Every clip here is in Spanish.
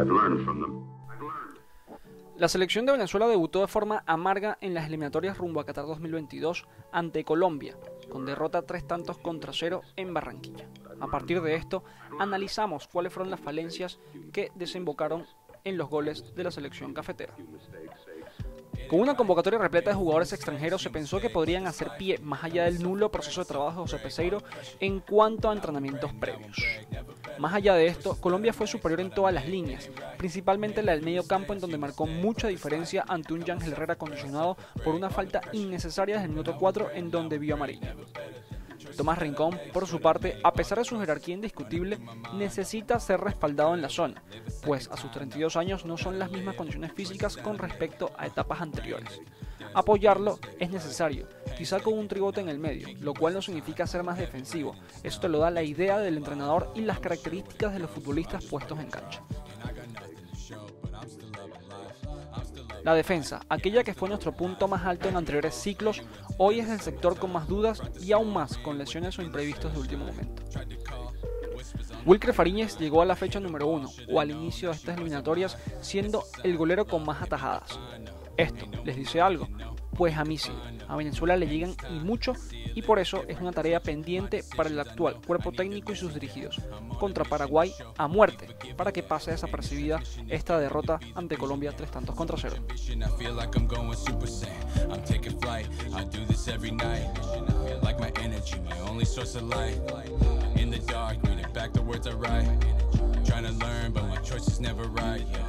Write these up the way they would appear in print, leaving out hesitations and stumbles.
La selección de Venezuela debutó de forma amarga en las eliminatorias rumbo a Qatar 2022 ante Colombia, con derrota 3-0 en Barranquilla. A partir de esto, analizamos cuáles fueron las falencias que desembocaron en los goles de la selección cafetera. Con una convocatoria repleta de jugadores extranjeros, se pensó que podrían hacer pie más allá del nulo proceso de trabajo de José Peseiro en cuanto a entrenamientos previos. Más allá de esto, Colombia fue superior en todas las líneas, principalmente la del medio campo, en donde marcó mucha diferencia ante un Yángel Herrera condicionado por una falta innecesaria desde el minuto 4 en donde vio amarillo. Tomás Rincón, por su parte, a pesar de su jerarquía indiscutible, necesita ser respaldado en la zona, pues a sus 32 años no son las mismas condiciones físicas con respecto a etapas anteriores. Apoyarlo es necesario, quizá con un tribote en el medio, lo cual no significa ser más defensivo. Esto lo da la idea del entrenador y las características de los futbolistas puestos en cancha. La defensa, aquella que fue nuestro punto más alto en anteriores ciclos, hoy es el sector con más dudas y aún más con lesiones o imprevistos de último momento. Wilker Fariñez llegó a la fecha número 1 o al inicio de estas eliminatorias siendo el golero con más atajadas. ¿Esto les dice algo? Pues a mí sí, a Venezuela le llegan y mucho, y por eso es una tarea pendiente para el actual cuerpo técnico y sus dirigidos, contra Paraguay a muerte, para que pase desapercibida esta derrota ante Colombia 3-0.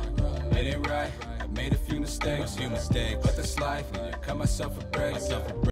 Made a few mistakes, but that's life. Cut myself a break.